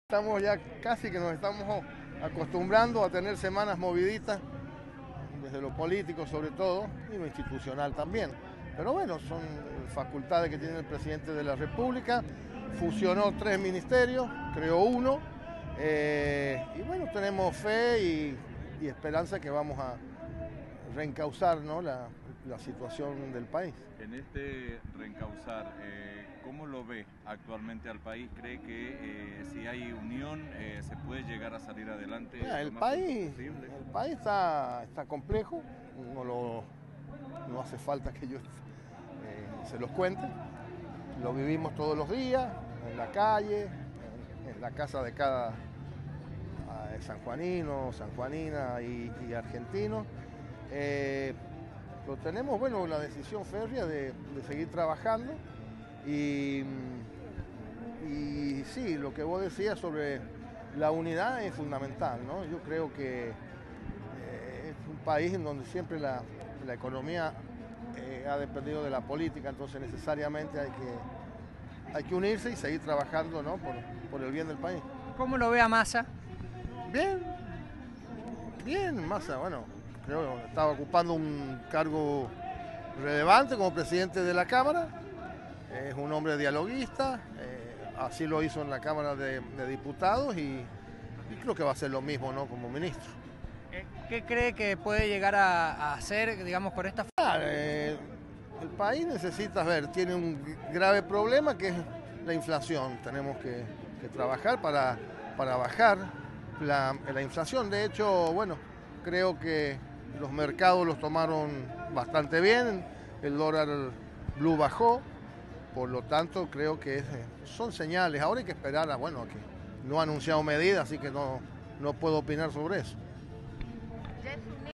Estamos ya casi que nos estamos acostumbrando a tener semanas moviditas, desde lo político sobre todo, y lo institucional también. Pero bueno, son facultades que tiene el presidente de la República, fusionó 3 ministerios, creó uno, y bueno, tenemos fe y esperanza que vamos a reencauzar, ¿no?, la situación del país. En este reencauzar, ¿cómo lo ve actualmente al país? ¿Cree que si hay unión se puede llegar a salir adelante? El país está complejo, no hace falta que yo se los cuente, lo vivimos todos los días, en la calle, en la casa de cada sanjuanino, sanjuanina y argentino. Pero tenemos, bueno, la decisión férrea de seguir trabajando y sí, lo que vos decías sobre la unidad es fundamental, ¿no? Yo creo que es un país en donde siempre la economía ha dependido de la política, entonces necesariamente hay que unirse y seguir trabajando, ¿no?, por el bien del país. ¿Cómo lo ve a Massa? Bien, Massa, bueno, creo que estaba ocupando un cargo relevante como presidente de la Cámara, es un hombre dialoguista, así lo hizo en la Cámara de Diputados y creo que va a hacer lo mismo, ¿no?, como ministro. ¿Qué cree que puede llegar a hacer, digamos, con esta... El país necesita, tiene un grave problema que es la inflación, tenemos que trabajar para bajar la inflación. De hecho, bueno, creo que los mercados los tomaron bastante bien, el dólar blue bajó, por lo tanto creo que son señales. Ahora hay que esperar bueno, que no ha anunciado medidas, así que no puedo opinar sobre eso.